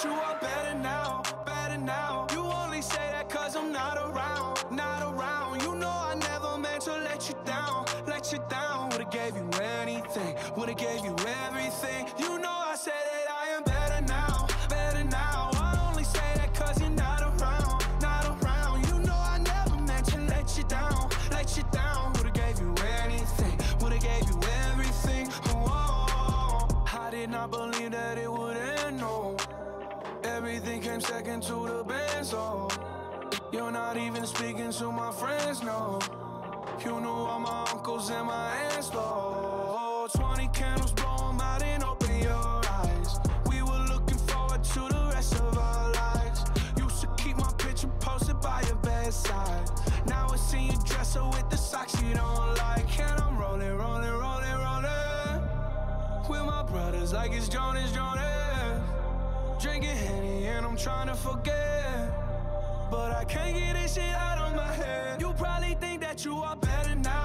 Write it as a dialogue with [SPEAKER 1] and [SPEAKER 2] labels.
[SPEAKER 1] that you are better now, better now. You only say that cause I'm not around, not around. You know I never meant to let you down, let you down. Would've gave you anything, would've gave you everything. You know I said that I am better now, better now. I only say that cause you're not around, not around. You know I never meant to let you down, let you down. Would've gave you anything, would've gave you everything. Oh, I did not believe that it would end, no. Everything came second to the band, so you're not even speaking to my friends, no. You knew all my uncles and my aunts, though. 20 candles, blow 'em out and open your eyes. We were looking forward to the rest of our lives. Used to keep my picture posted by your bedside. Now I see you dresser with the socks you don't like. And I'm rolling, rolling, rolling, rolling with my brothers like it's Jonas, Jonas. Drinking Henny and I'm trying to forget, but I can't get this shit out of my head. You probably think that you are better now,